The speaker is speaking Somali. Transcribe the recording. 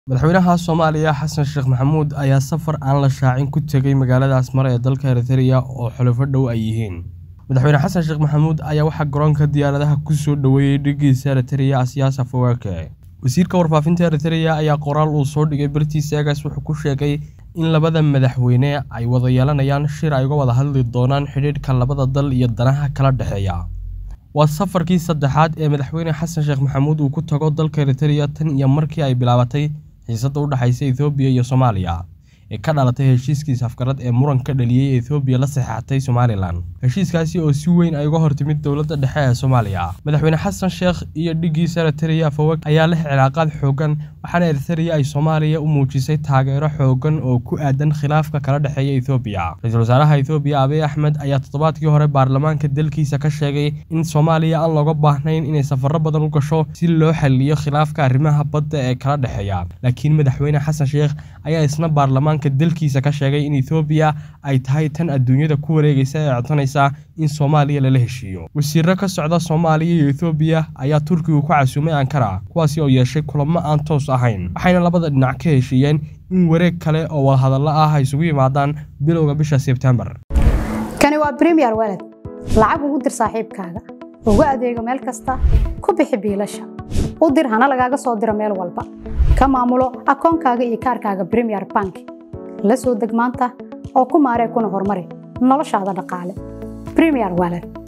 madaxweynaha Soomaaliya Xasan Sheekh Maxamuud ayaa safar aan la shaacin ku tagay magaalada Asmara ee dalka Eritrea oo xulafo dhow ay yihiin. Madaxweyne Xasan Sheekh Maxamuud ayaa waxa garoonka diyaaradaha ku soo dhaweeyay dhigiisa Eritrea Siyaas Afwerki. Wasiirka warfaafinta Eritrea ayaa qoraal uu soo dhigay bartiisa wuxuu ku sheegay in labada madaxweyne ay wada yeelanayaan shir ay uga wada hadli doonaan xiriirka labada dal iyo danaha kala dhaxeeya. waa safarkii saddexaad ee madaxweyne Xasan Sheekh Maxamuud uu ku tago dalka Eritrea tan iyo markii ay bilaabatay xiisadda u dhaxaysa Ethiopia iyo Soomaaliya ee ka dhalatay heshiiskiisa afgarad ee muranka dhaliyay Ethiopia la saxeexatay Somaliland. Heshiiskaasi oo si weyn ay uga hortimid dowladda dhexe ee Soomaaliya. Madaxweyne Xasan Sheekh iyo dhigiisa Eritrea Afwerki ayaa leh cilaaqaad xooggan waxaana Eritrea ay Soomaaliya u muujisay taageero xooggan oo ku aadan khilaafka kala dhaxeeya Ethiopia. Ra'iisul Wasaaraha Ethiopia Abiy Ahmed ayaa toddobaadkii hore baarlamaanka dalkiisa ka sheegay in Soomaaliya aan looga baahnayn inay safarro badan u gasho si loo xalliyo khilaafka arrimaha badda ee kala dhaxeeya. Laakiin madaxweyne Xasan Sheekh ayaa isna baarlamaanka dalkiisa ka sheegay in Ethiopia ay tahay tan adduunyada ku wareegaysa ee codsanaysa in Soomaaliya la heshiiyo. Wasiirro ka socda Soomaaliya iyo Ethiopia ayaa Turkiga ku casuumay Ankara kuwaasi oo yeeshay kulamo aan toos ahayn. waxayna labada dhinac ka heshiiyeen in wareeg kale oo wada hadallo ah ay isugu yimaadaan bilowga bisha September. Kani waa Premier Wallet. Lacag ugu dir saaxiibkaaga. Ugu adeego meel kasta. Ku bixi biilasha. U dir hana lagaaga soo diro meel walba. Ka maamulo akoonkaaga iyo kaarkaaga Premier Bank. La soo deg maanta oo ku maaree kuna horumari noloshaada dhaqaale. Premier Wallet.